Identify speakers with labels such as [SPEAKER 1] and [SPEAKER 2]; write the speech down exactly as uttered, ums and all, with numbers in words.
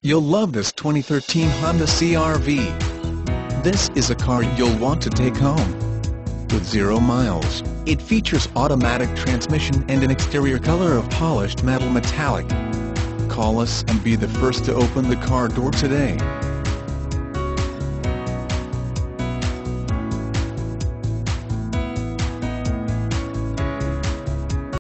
[SPEAKER 1] You'll love this twenty thirteen Honda C R V. This is a car you'll want to take home. With zero miles, it features automatic transmission and an exterior color of polished metal metallic. Call us and be the first to open the car door today.